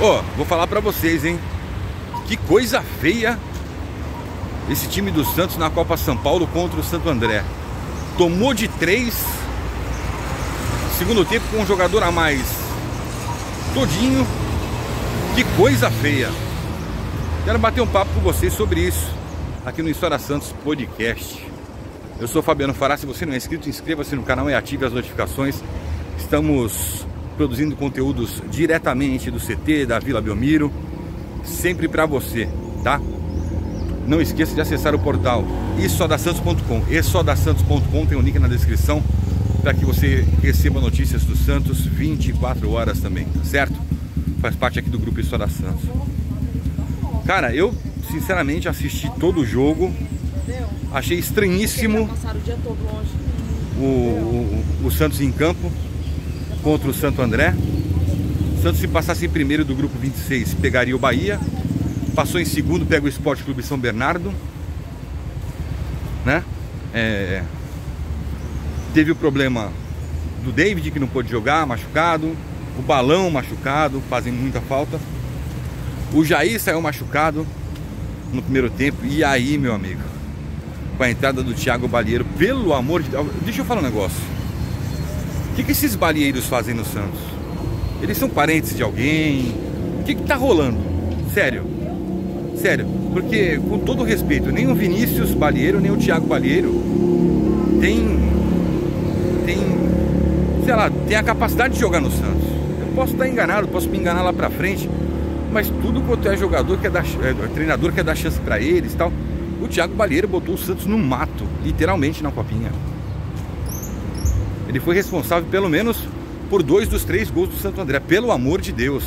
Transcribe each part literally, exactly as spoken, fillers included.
Ó, oh, vou falar pra vocês, hein? Que coisa feia esse time do Santos na Copa São Paulo contra o Santo André. Tomou de três. Segundo tempo com um jogador a mais todinho. Que coisa feia. Quero bater um papo com vocês sobre isso aqui no História Santos Podcast. Eu sou Fabiano Fará. Se você não é inscrito, inscreva-se no canal e ative as notificações. Estamos produzindo conteúdos diretamente do C T, da Vila Belmiro, sempre para você, tá? Não esqueça de acessar o portal e só da santos ponto com. e só da santos ponto com tem um link na descrição para que você receba notícias do Santos vinte e quatro horas também, tá certo? Faz parte aqui do grupo Isso da Santos. Cara, eu sinceramente assisti todo o jogo. Achei estranhíssimo o, o, o Santos em campo contra o Santo André. O Santos, se passasse em primeiro do grupo vinte e seis, pegaria o Bahia. Passou em segundo, pega o Esporte Clube São Bernardo, né? É... Teve o problema do David, que não pôde jogar, machucado. O Balão machucado, fazem muita falta. O Jair saiu machucado no primeiro tempo. E aí, meu amigo, com a entrada do Thiago Balieiro, pelo amor de Deus, deixa eu falar um negócio. O que, que esses balieiros fazem no Santos? Eles são parentes de alguém? O que que tá rolando? Sério. Sério. Porque, com todo respeito, nem o Vinícius Balieiro, nem o Thiago Balieiro tem, tem, sei lá, tem a capacidade de jogar no Santos. Eu posso estar enganado, posso me enganar lá pra frente, mas tudo quanto é jogador quer dar, é, treinador quer dar chance pra eles e tal. O Thiago Balieiro botou o Santos no mato, literalmente, na copinha. Ele foi responsável pelo menos por dois dos três gols do Santo André, pelo amor de Deus.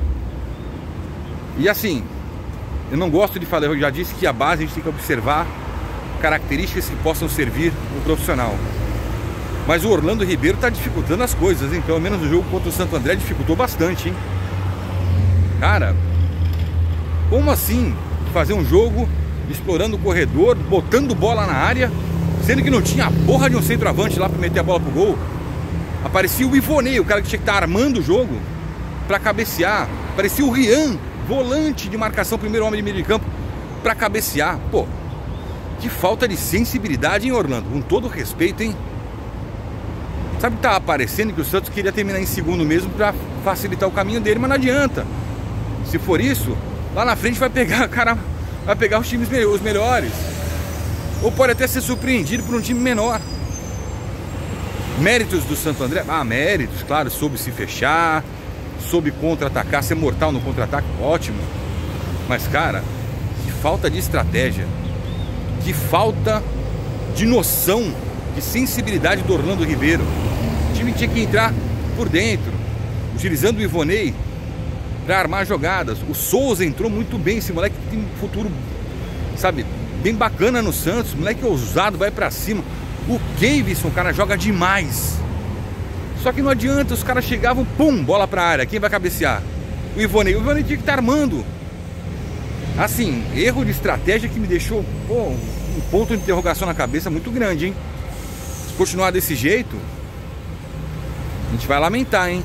E assim, eu não gosto de falar, eu já disse que a base a gente tem que observar características que possam servir o profissional. Mas o Orlando Ribeiro está dificultando as coisas, hein? Pelo menos no jogo contra o Santo André dificultou bastante, hein? Cara, como assim fazer um jogo explorando o corredor, botando bola na área, sendo que não tinha a porra de um centroavante lá para meter a bola pro gol? Aparecia o Ivonei, o cara que tinha que estar armando o jogo para cabecear. Aparecia o Rian, volante de marcação, primeiro homem de meio de campo, para cabecear. Pô, que falta de sensibilidade, hein, Orlando? Com todo respeito, hein? Sabe que tá aparecendo que o Santos queria terminar em segundo mesmo para facilitar o caminho dele, mas não adianta. Se for isso, lá na frente vai pegar, cara, vai pegar os times os melhores. Ou pode até ser surpreendido por um time menor. Méritos do Santo André? Ah, méritos, claro, soube se fechar, soube contra-atacar, ser mortal no contra-ataque, ótimo. Mas, cara, que falta de estratégia, que falta de noção, de sensibilidade do Orlando Ribeiro. O time tinha que entrar por dentro, utilizando o Ivonei para armar jogadas. O Souza entrou muito bem, esse moleque tem um futuro, sabe, bem bacana no Santos, moleque ousado, vai pra cima. O Keivson, o cara joga demais. Só que não adianta, os caras chegavam, pum, bola pra área, quem vai cabecear? O Ivonei, o Ivonei tinha que estar armando. Assim, erro de estratégia que me deixou, pô, um ponto de interrogação na cabeça muito grande, hein? Se continuar desse jeito, a gente vai lamentar, hein?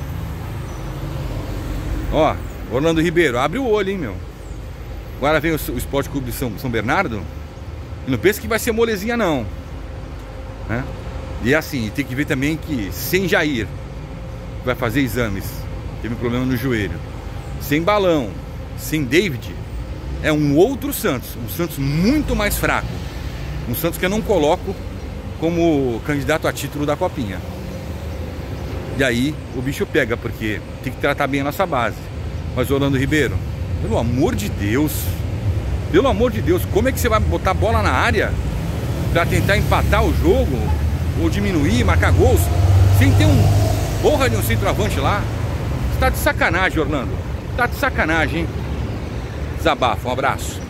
Ó, Orlando Ribeiro, abre o olho, hein, meu? Agora vem o, o Esporte Clube de São, São Bernardo. E não pensa que vai ser molezinha, não, né? E assim, tem que ver também que sem Jair, vai fazer exames, teve um problema no joelho, sem Balão, sem David, é um outro Santos, um Santos muito mais fraco, um Santos que eu não coloco como candidato a título da Copinha. E aí o bicho pega, porque tem que tratar bem a nossa base. Mas Orlando Ribeiro, pelo amor de Deus, pelo amor de Deus, como é que você vai botar a bola na área para tentar empatar o jogo, ou diminuir, marcar gols, sem ter um porra de um centroavante lá? Você tá de sacanagem, Orlando. Tá de sacanagem, hein? Desabafa, um abraço.